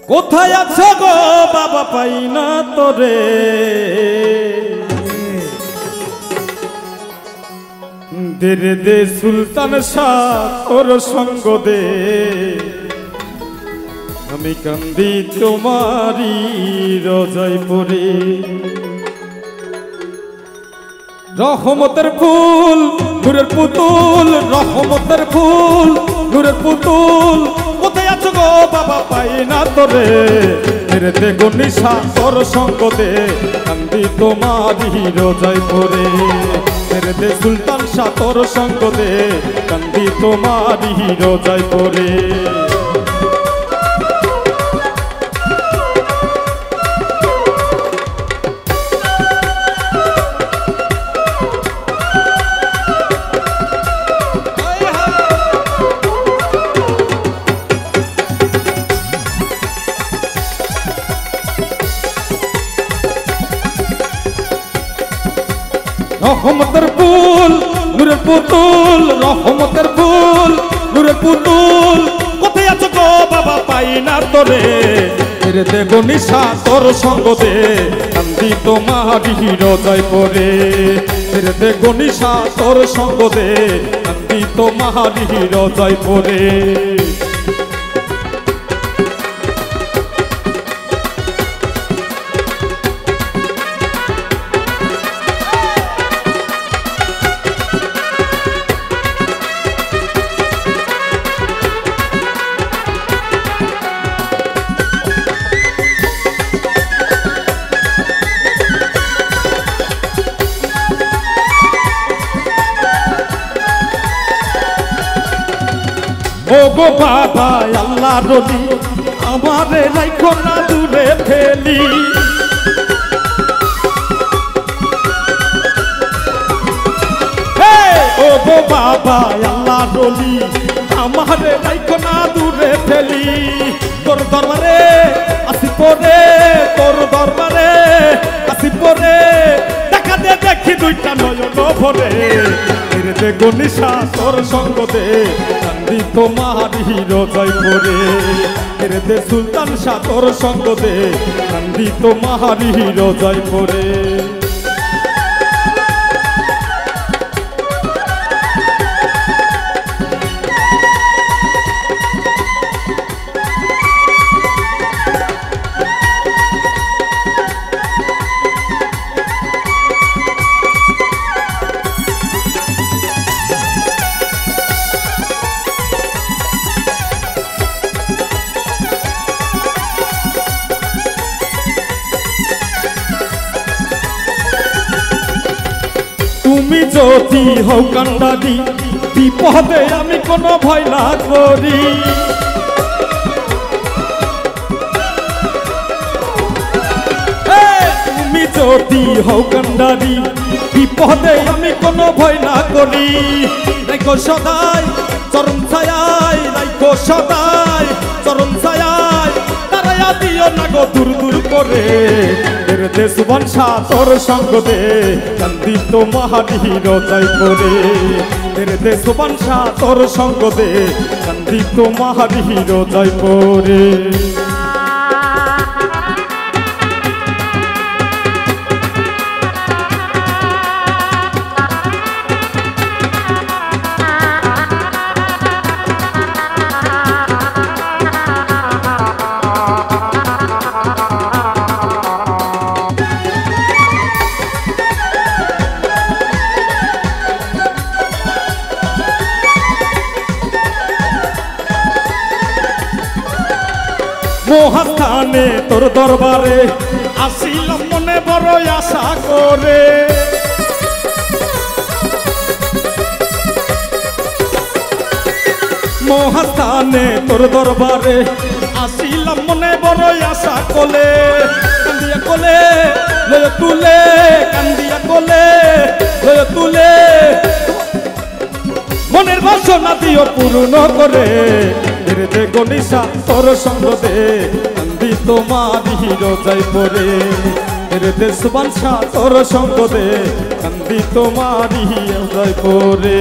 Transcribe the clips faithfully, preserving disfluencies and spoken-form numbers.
কোথায় আছো গো বাবা পাই না তোরে, দে রে দে সুলতান শাহ তোর সঙ্গ দে, আমি কান্দি তোমারি রোজায় পড়ে। রহমতের ফুল নূরের পুতুল, রহমতের ফুল নূরের পুতুল, কোথায় আছো গো বাবা পাই না তোরে, মেরে দে গো নিশা তোর সঙ্গ দে, কান্দি তোমারি রোজায় পড়ে। মেরে দে সুলতান শাহ তোর সঙ্গ দে, কান্দি তোমারি রোজায় পড়ে। রহমতের ফুল নূরের পুতুল, রহমতের ফুল নূরের পুতুল, কোথায় আছো গো বাবা পাই না তোরে, মেরে দে গো নিশা তোর সঙ্গ দে, কান্দি তোমারি রোজায় পড়ে। মেরে দে গো নিশা তোর সঙ্গ দে, কান্দি তোমারি রোজায় পড়ে। ও গো বাবা আল্লাহ রলি, আমারে রাইখো না দূরে ফেলি। ও গো বাবা আল্লাহ রলি, আমারে রাইখো না দূরে ফেলি। তোর দরবারে আসি পরে, তোর দরবারে আসি পরে, দেখা দে দেখি দুইটা নয়ন ভরে। মেরে দে গো নিশা তোর সঙ্গ দে, কান্দি তোমারি রোজায় পড়ে। মেরে দে সুলতান শাহ তোর সঙ্গ দে, কান্দি তোমারি রোজায় পড়ে। তুমি যদি হও কান্ডারি, বিপদে আমি কোনো ভয় না করি। তুমি যদি হও কান্ডারি, বিপদে আমি কোনো ভয় না করি। রাইখো সদাই চরণ ছায়ায়, রাইখো সদাই চরণ ছায়ায়, তারায়া দিও না গো দূর দূর করে। মেরে দে সুবহান শাহ তোর সঙ্গ দে, কান্দি তোমারি রোজায় পড়ে। মেরে দে সুবহান শাহ তোর সঙ্গ দে, কান্দি তোমারি রোজায় পড়ে। মহাস্থানে তোর দরবারে আসিলাম মনে বড় আশা করে। মহাস্থানে তোর দরবারে আসিলাম মনে বড় আশা কোলে, কান্দিয়া কোলে লয় তুলে, কান্দিয়া কোলে লয় তুলে, মনের বাসনা দিও পূর্ণ করে। মেরে দে গো নিশা তোর সঙ্গ দে, কান্দি তোমারি রোজায় পড়ে। মেরে দে সুবহান শাহ তোর সঙ্গ দে, কান্দি তোমারি রোজায় পড়ে।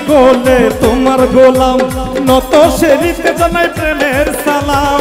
পাগলে তোমার গোলাম নত সেরিতে জানাই প্রেমের সালাম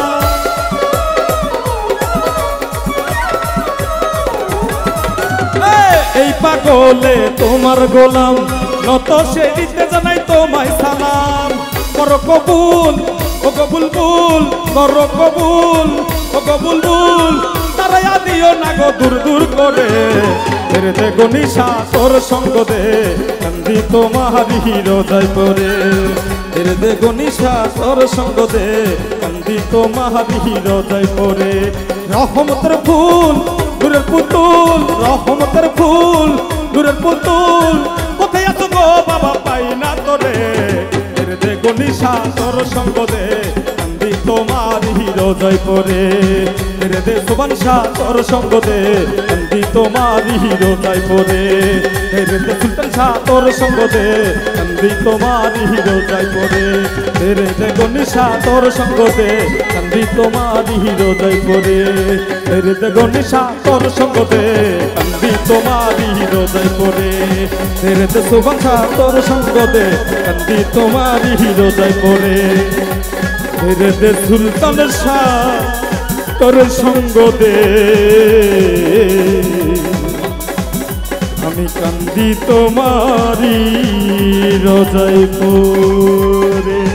এই পাগলে তোমার গোলাম নত সেরিতে জানাই তোমায় সালাম করো কবুল ও কবুল বুল করো কবুল ও কবুল বুল তারাই দিও না গো দূর দূর করে রে দে গনিশা তোর সঙ্গ দে কান্দি তোমারি হৃদয় পরে রে দে গনিশা তোর সঙ্গ দে কান্দি তোমারি হৃদয় পরে রহমতের ফুল নূরের পুতুল রহমতের ফুল নূরের পুতুল কোথায় আছো গো বাবা পাই না তোরে রে দে গনিশা তোর সঙ্গ দে কান্দি তোমারি হৃদয় পরে রে দে সুবহান শাহ তোর সঙ্গ দে কান্দি তোমারি হৃদয় পরে রে দে সুলতান শাহ তোর সঙ্গ দে কান্দি তোমারি হৃদয় পরে রে দে গনিশা তোর সঙ্গ দে কান্দি তোমারি হৃদয় পরে রে দে গনিশা তোর সঙ্গ দে কান্দি তোমারি হৃদয় পরে রে দে সুবহান শাহ তোর সঙ্গ দে কান্দি তোমারি হৃদয় পরে রে দে সুলতান শাহ তোর সঙ্গ দে আমি কান্দি তোমারি হৃদয় পরে।